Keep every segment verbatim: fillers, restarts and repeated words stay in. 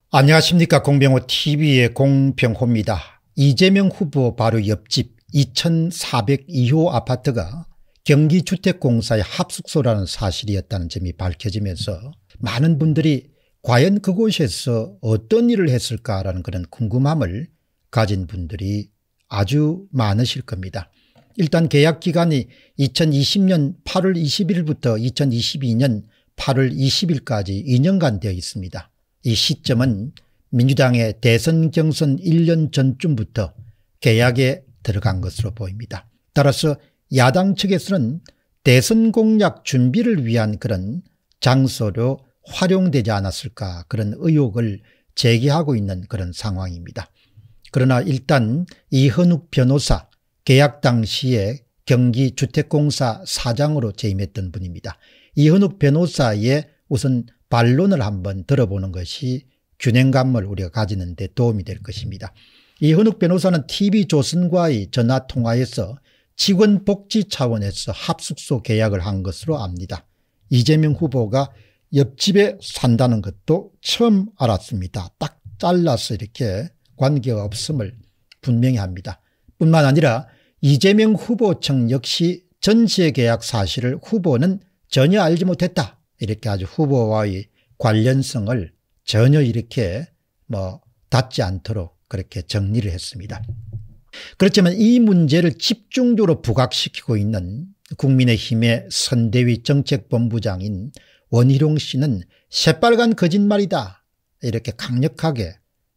안녕하십니까. 공병호티비의 공병호입니다. 이재명 후보 바로 옆집 이천사백이 호 아파트가 경기주택공사의 합숙소라는 사실이었다는 점이 밝혀지면서 많은 분들이 과연 그곳에서 어떤 일을 했을까라는 그런 궁금함을 가진 분들이 아주 많으실 겁니다. 일단 계약기간이 이천이십 년 팔월 이십일부터 이천이십이 년 팔월 이십일까지 이 년간 되어 있습니다. 이 시점은 민주당의 대선 경선 일 년 전쯤부터 계약에 들어간 것으로 보입니다. 따라서 야당 측에서는 대선 공약 준비를 위한 그런 장소로 활용되지 않았을까 그런 의혹을 제기하고 있는 그런 상황입니다. 그러나 일단 이현욱 변호사 계약 당시에 경기주택공사 사장으로 재임했던 분입니다. 이현욱 변호사의 우선 반론을 한번 들어보는 것이 균형감을 우리가 가지는 데 도움이 될 것입니다. 이현욱 변호사는 티비조선과의 전화통화에서 직원 복지 차원에서 합숙소 계약을 한 것으로 압니다. 이재명 후보가 옆집에 산다는 것도 처음 알았습니다. 딱 잘라서 이렇게 관계가 없음을 분명히 합니다. 뿐만 아니라 이재명 후보 측 역시 전세 계약 사실을 후보는 전혀 알지 못했다. 이렇게 아주 후보와의 관련성을 전혀 이렇게 뭐 닿지 않도록 그렇게 정리를 했습니다. 그렇지만 이 문제를 집중적으로 부각시키고 있는 국민의힘의 선대위 정책본부장인 원희룡 씨는 새빨간 거짓말이다. 이렇게 강력하게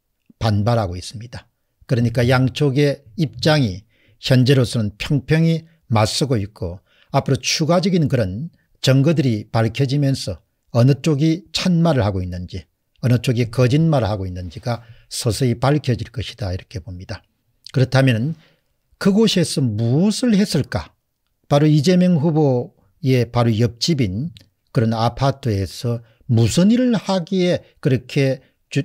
반발하고 있습니다. 그러니까 양쪽의 입장이 현재로서는 평평히 맞서고 있고 앞으로 추가적인 그런 증거들이 밝혀지면서 어느 쪽이 참말을 하고 있는지 어느 쪽이 거짓말을 하고 있는지가 서서히 밝혀질 것이다 이렇게 봅니다. 그렇다면 그곳에서 무엇을 했을까? 바로 이재명 후보의 바로 옆집인 그런 아파트에서 무슨 일을 하기에 그렇게 주,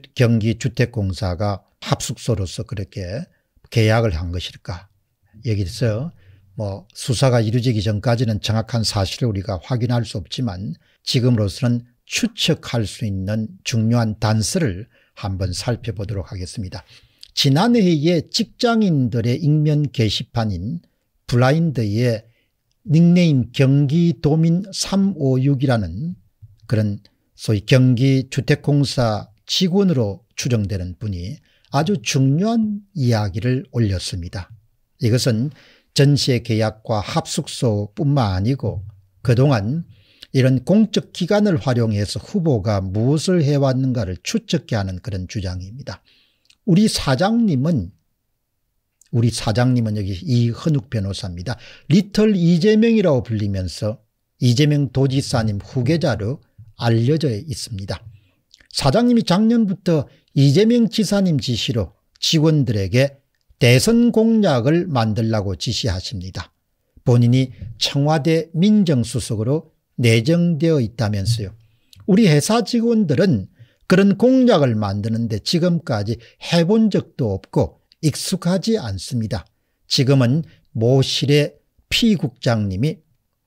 경기주택공사가 합숙소로서 그렇게 계약을 한 것일까? 여기서 뭐 수사가 이루어지기 전까지는 정확한 사실을 우리가 확인할 수 없지만 지금으로서는 추측할 수 있는 중요한 단서를 한번 살펴보도록 하겠습니다. 지난해에 직장인들의 익명 게시판인 블라인드의 닉네임 경기도민 삼오육이라는 그런 소위 경기주택공사 직원으로 추정되는 분이 아주 중요한 이야기를 올렸습니다. 이것은 전세 계약과 합숙소뿐만 아니고 그동안 이런 공적 기관을 활용해서 후보가 무엇을 해왔는가를 추측케 하는 그런 주장입니다. 우리 사장님은 우리 사장님은 여기 이현욱 변호사입니다. 리틀 이재명이라고 불리면서 이재명 도지사님 후계자로 알려져 있습니다. 사장님이 작년부터 이재명 지사님 지시로 직원들에게 대선 공약을 만들라고 지시하십니다. 본인이 청와대 민정수석으로 내정되어 있다면서요. 우리 회사 직원들은 그런 공약을 만드는데 지금까지 해본 적도 없고 익숙하지 않습니다. 지금은 모실의 피국장님이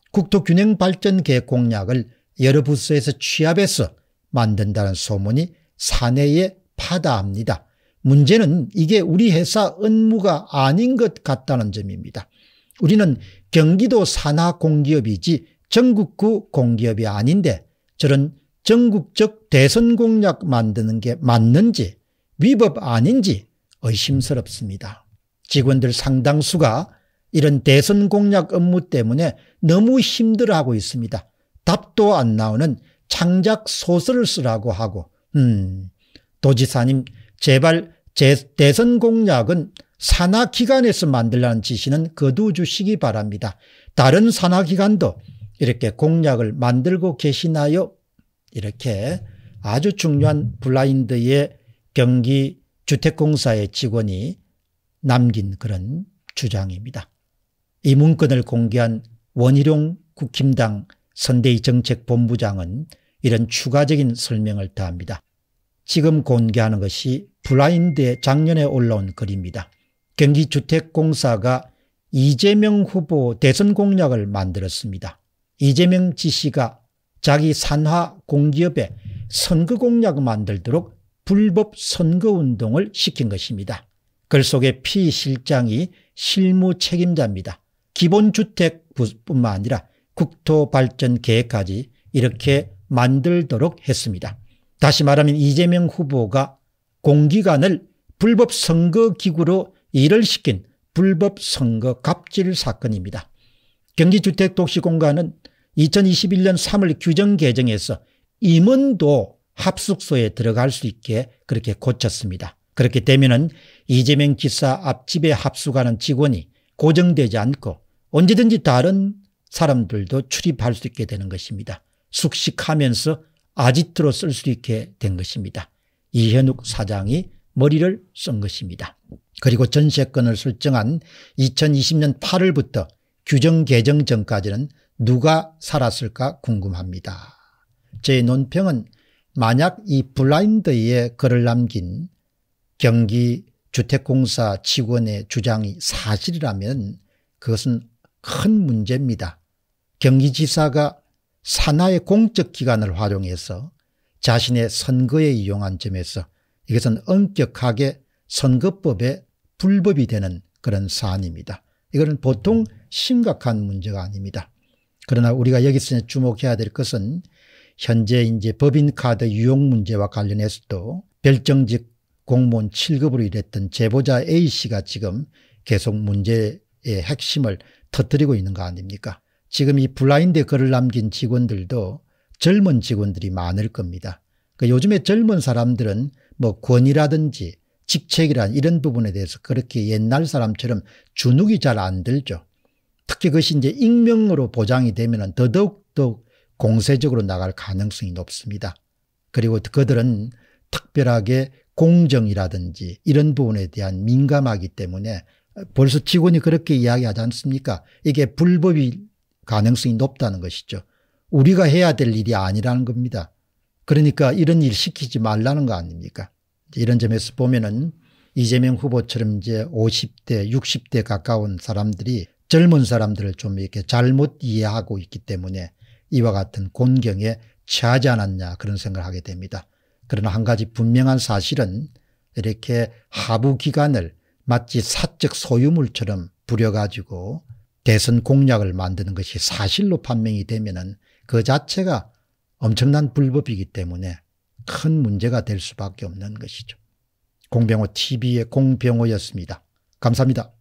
국토균형발전계획 공약을 여러 부서에서 취합해서 만든다는 소문이 사내에 파다합니다. 문제는 이게 우리 회사 업무가 아닌 것 같다는 점입니다. 우리는 경기도 산하공기업이지 전국구 공기업이 아닌데 저런 전국적 대선 공약 만드는 게 맞는지 위법 아닌지 의심스럽습니다. 직원들 상당수가 이런 대선 공약 업무 때문에 너무 힘들어하고 있습니다. 답도 안 나오는 창작 소설을 쓰라고 하고 음, 도지사님 제발 제 대선 공약은 산하기관에서 만들라는 지시는 거두주시기 바랍니다. 다른 산하기관도 이렇게 공약을 만들고 계시나요? 이렇게 아주 중요한 블라인드의 경기주택공사의 직원이 남긴 그런 주장입니다. 이 문건을 공개한 원희룡 국힘당 선대위 정책본부장은 이런 추가적인 설명을 더합니다. 지금 공개하는 것이 블라인드에 작년에 올라온 글입니다. 경기주택공사가 이재명 후보 대선 공약을 만들었습니다. 이재명 지시가 자기 산하 공기업에 선거 공약을 만들도록 불법 선거운동을 시킨 것입니다. 글 속에 피 실장이 실무 책임자입니다. 기본주택뿐만 아니라 국토발전계획까지 이렇게 만들도록 했습니다. 다시 말하면 이재명 후보가 공기관을 불법 선거기구로 일을 시킨 불법 선거 갑질 사건입니다. 경기주택도시공단은 이천이십일 년 삼월 규정 개정에서 임원도 합숙소에 들어갈 수 있게 그렇게 고쳤습니다. 그렇게 되면은 이재명 지사 앞집에 합숙하는 직원이 고정되지 않고 언제든지 다른 사람들도 출입할 수 있게 되는 것입니다. 숙식하면서 아지트로 쓸 수 있게 된 것입니다. 이현욱 사장이 머리를 쓴 것입니다. 그리고 전세권을 설정한 이천이십 년 팔월부터 규정 개정 전까지는 누가 살았을까 궁금합니다. 제 논평은 만약 이 블라인드에 글을 남긴 경기주택공사 직원의 주장이 사실이라면 그것은 큰 문제입니다. 경기지사가 산하의 공적기관을 활용해서 자신의 선거에 이용한 점에서 이것은 엄격하게 선거법에 불법이 되는 그런 사안입니다. 이거는 보통 심각한 문제가 아닙니다. 그러나 우리가 여기서 주목해야 될 것은 현재 이제 법인카드 유용 문제와 관련해서도 별정직 공무원 칠 급으로 일했던 제보자 A씨가 지금 계속 문제의 핵심을 터뜨리고 있는 거 아닙니까? 지금 이 블라인드에 글을 남긴 직원들도 젊은 직원들이 많을 겁니다. 그러니까 요즘에 젊은 사람들은 뭐 권위라든지 직책이란 이런 부분에 대해서 그렇게 옛날 사람처럼 주눅이 잘 안 들죠. 특히 그것이 이제 익명으로 보장이 되면 더더욱 더 공세적으로 나갈 가능성이 높습니다. 그리고 그들은 특별하게 공정이라든지 이런 부분에 대한 민감하기 때문에 벌써 직원이 그렇게 이야기하지 않습니까? 이게 불법이 가능성이 높다는 것이죠. 우리가 해야 될 일이 아니라는 겁니다. 그러니까 이런 일 시키지 말라는 거 아닙니까? 이런 점에서 보면은 이재명 후보처럼 이제 오십 대, 육십 대 가까운 사람들이 젊은 사람들을 좀 이렇게 잘못 이해하고 있기 때문에 이와 같은 곤경에 처하지 않았냐 그런 생각을 하게 됩니다. 그러나 한 가지 분명한 사실은 이렇게 하부 기관을 마치 사적 소유물처럼 부려가지고 대선 공약을 만드는 것이 사실로 판명이 되면은 그 자체가 엄청난 불법이기 때문에 큰 문제가 될 수밖에 없는 것이죠. 공병호 티비의 공병호였습니다. 감사합니다.